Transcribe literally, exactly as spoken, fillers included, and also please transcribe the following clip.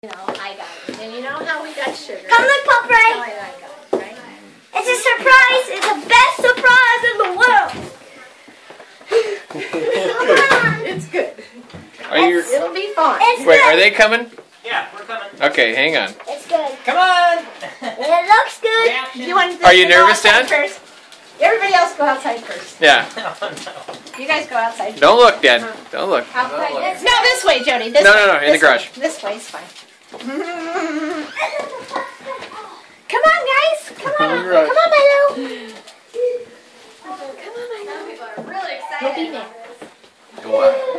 You know, I got it. And you know how we got sugar. Come look, Pop Ray. How I got it, right? It's a surprise. It's the best surprise in the world. It's good. Are you? It'll be fun. It's Wait, good. are they coming? Yeah, we're coming. Okay, hang on. It's good. Come on! It looks good. Reaction. You want Are you to go nervous, outside Dan? First? Everybody else go outside first. Yeah. Oh, no. You guys go outside. Don't look, Dad. Don't look. Outside. look. No, this way, Jody. This No, way. no, no, in This the garage. Way. This way is fine. Come on, guys. Come on. In the garage. Come on, Milo. Come on, Milo. People are really excited. You'll be there. Wow.